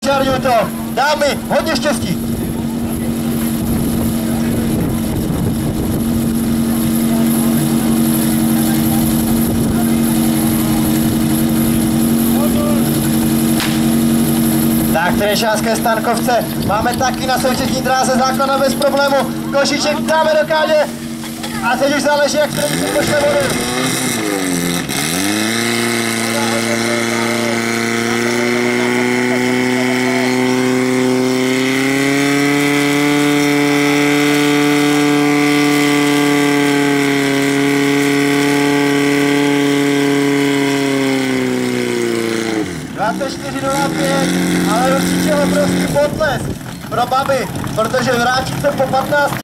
vyčarňuj to. Dámy, hodně štěstí. Tak, Třešňanské Stankovce máme taky na soutěžní dráze základna bez problému. Košíček dáme do káně. A teď už záleží, jak se pošle vodu. Ale určitě obrovský potlesk pro baby, protože vrátit se po 15